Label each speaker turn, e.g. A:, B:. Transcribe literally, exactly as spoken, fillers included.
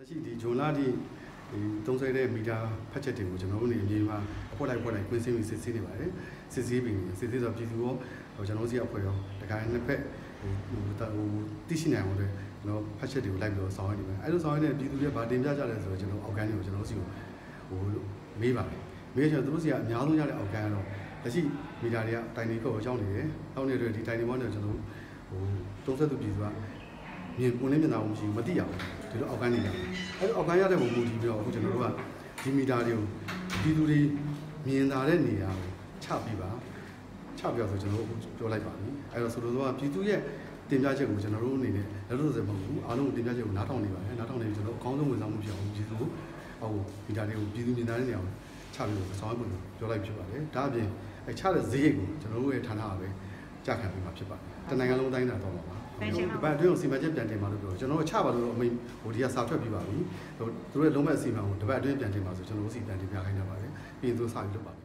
A: လက်ရှိဒီဂျွန်လာဒီသုံးဆွဲတဲ့မီတာဖတ်ချက်တွေကိုကျွန်တော်တို့နေအမြင်မှာအဖွက်လိုက်ဖွက်လိုက်ကွင်းစင်းပြီးစစ်ဆေးနေပါတယ်စစ်ဆေးပြီးစစ်ဆေးဆိုပြည်သူရောကျွန်တော်စီအဖွဲ့ရောတခါနှစ်ဖက်ဟိုဟိုတိရှိနိုင်အောင်လို့ကျွန်တော်ဖတ်ချက်တွေကိုလိုက်ပြီးတော့ဆောင်ရနေတယ်အဲ့လိုဆောင်ရတဲ့ပြည်သူတွေဗာတင်ပြကြတယ်ဆိုတော့ကျွန်တော်အောက်ကန်တွေကိုကျွန်တော်စီကိုဟိုမေးပါတယ်မေးချင်သူတို့စီကအများဆုံးရတဲ့အောက်ကန်ကတော့လက်ရှိမီတာတွေကတိုင်နေကောရောက်နေတယ်တောင်းနေတဲ့ဒီတိုင်နေဘောနဲ့ကျွန်တော်ဟိုသုံးဆက်သူပြည်သူကမြင်ပုံနဲ့မျက်နှာမရှိဘူးမသိရဘူးဒီလိုအောက်ကန်နေရတယ်အဲ့လိုအောက်ကန်ရတဲ့ပုံမူတည်ပြီးတော့အခုကျွန်တော်တို့ကဒီမီတာတွေကိုပြည်သူတွေမြင်သာတဲ့နေရာကိုချပြီးပါချပြဆိုကျွန်တော်တို့ပြောလိုက်ပါပြီအဲ့တော့ဆိုလိုတော့ပြည်သူရဲ့တင်ပြချက်ကိုကျွန်တော်တို့အနေနဲ့လက်လို့စမဟုတ်ဘူးအားလုံးတင်ပြချက်ကိုနားထောင်နေပါတယ်နားထောင်နေကျွန်တော်အကောင်းဆုံးဝန်ဆောင်မှုဖြစ်အောင်ပြည်သူကိုဟိုမီတာတွေကိုပြည်သူမြင်သာတဲ့နေရာကိုချပြီးတော့ဆောင်ရွက်ဖို့ပြောလိုက်ဖြစ်ပါတယ်ဒါအပြင်အဲချတဲ့ဈေးရိတ်ကိုကျွန်တော်တို့ရဲ့ဌာနကပဲကြာခံပြီးမှာဖြစ်ပါတယ်တနိုင်ငံလုံးတိုင်းတာတော့ပါပါဒီဘက်အတွင်းကိုစီမံချက်ပြန်တင်ပါလို့ပြောကျွန်တော်တို့ချပါလို့အမိဟိုဒီကစာထွက်ပြီးပါပြီဟိုသူတို့ရဲ့လုံးမဲ့အစီအမံကိုတပတ်အတွင်းပြန်တင်ပါဆိုကျွန်တော်တို့စီပြန်တင်ပြခိုင်းကြပါတယ်ပြီးရင်သူစပြီးလုပ်ပါ